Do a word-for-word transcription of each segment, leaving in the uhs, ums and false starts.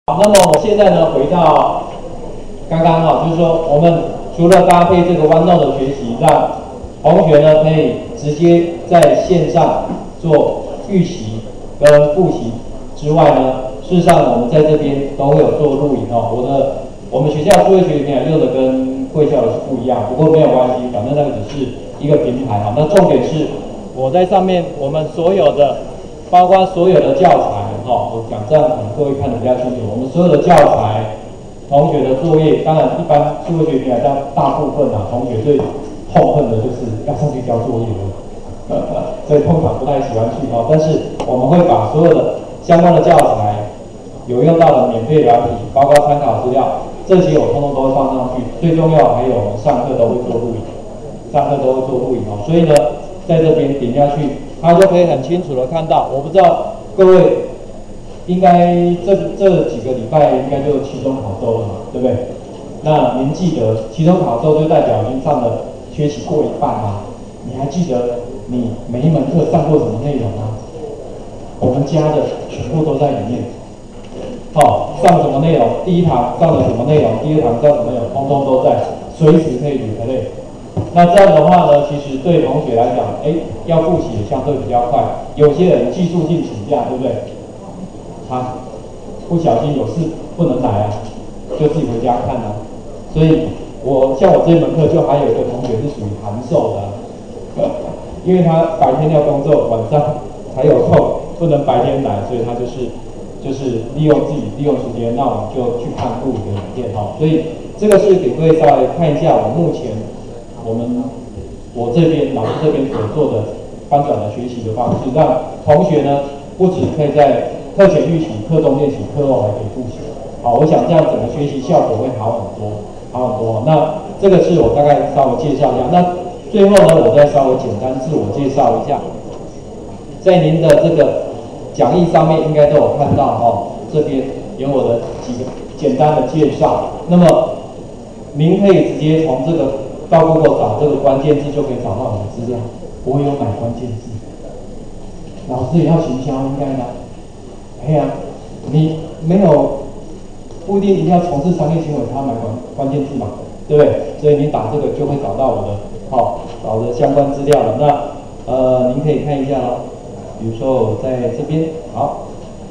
好，那么我现在呢，回到刚刚哈，就是说我们除了搭配这个 OneNote 的学习，让同学呢可以直接在线上做预习跟复习之外呢，事实上我们在这边都会有做录影哦。我的我们学校数位学习平台用的跟贵校的是不一样，不过没有关系，反正那个只是一个平台哈。那重点是我在上面我们所有的，包括所有的教材。哦，我讲这样可能各位看得比较清楚。我们所有的教材、同学的作业，当然一般数学学平台大大部分啊，同学最痛恨的就是要上去交作业了，所以通常不太喜欢去哦。但是我们会把所有的相关的教材、有用到的免费软体，包括参考资料，这些我通通都会放上去。最重要还有我们上课都会做录影，上课都会做录影哦。所以呢，在这边点下去，它就可以很清楚的看到。我不知道各位。应该这这几个礼拜应该就期中考周了嘛，对不对？那您记得期中考周就代表已经上了学期过一半啦。你还记得你每一门课上过什么内容吗？我们加的全部都在里面。好、哦，上什么内容？第一堂上了什么内容？第二堂上什么内容？通通都在，随时可以replay。那这样的话呢，其实对同学来讲，哎，要复习也相对比较快。有些人技术性请假，对不对？他不小心有事不能来啊，就自己回家看啊。所以我像我这门课就还有一个同学是属于函授的、啊，因为他白天要工作，晚上才有空，不能白天来，所以他就是就是利用自己利用时间，那我们就去看录影的影片哈。所以这个是给各位稍微看一下我目前我们我这边老师这边所做的翻转的学习的方式，让同学呢不只可以在课前预习、课中练习、课后还可以复习。好，我想这样整个学习效果会好很多，好很多。那这个是我大概稍微介绍一下。那最后呢，我再稍微简单自我介绍一下。在您的这个讲义上面应该都有看到哦，这边有我的几个简单的介绍。那么您可以直接从这个到 Google 找这个关键字，就可以找到我的资料。我有买关键字，老师也要行销，应该的。哎呀，你没有不一定一定要从事商业行为才要买关关键字嘛，对不对？所以你打这个就会找到我的，好、哦，找的相关资料了。那呃，您可以看一下咯，比如说我在这边，好，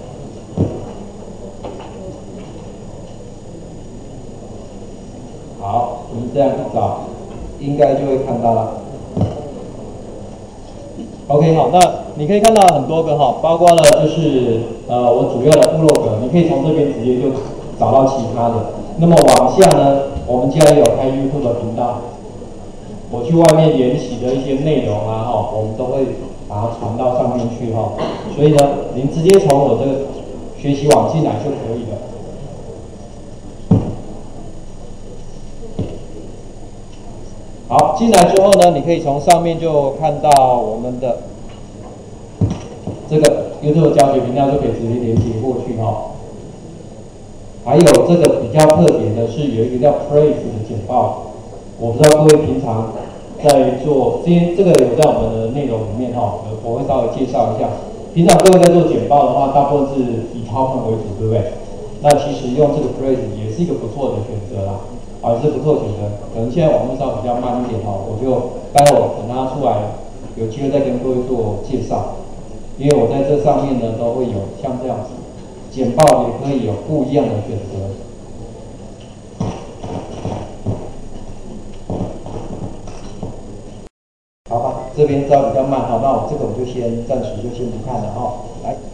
好，您这样一找，应该就会看到了。OK， 好，那你可以看到很多个哈，包括了就是呃我主要的部落格，你可以从这边直接就找到其他的。那么往下呢，我们家也有开 YouTube 的频道，我去外面研习的一些内容啊哈，我们都会把它传到上面去哈。所以呢，您直接从我这个学习网进来就可以了。好，进来之后呢，你可以从上面就看到我们的这个 YouTube 教学频道，就可以直接连接过去哈、哦。还有这个比较特别的是有一个叫 Praise 的简报，我不知道各位平常在做，今天这个有在我们的内容里面哈、哦，我会稍微介绍一下。平常各位在做简报的话，大部分是以 PowerPoint 为主，对不对？那其实用这个 Praise 也是一个不错的选择啦。啊，是不错选择，可能现在网络上比较慢一点哦，我就待会等它出来，有机会再跟各位做介绍。因为我在这上面呢，都会有像这样子，简报也可以有不一样的选择。好吧，这边稍微比较慢哈，那我这个我就先暂时就先不看了哈，来。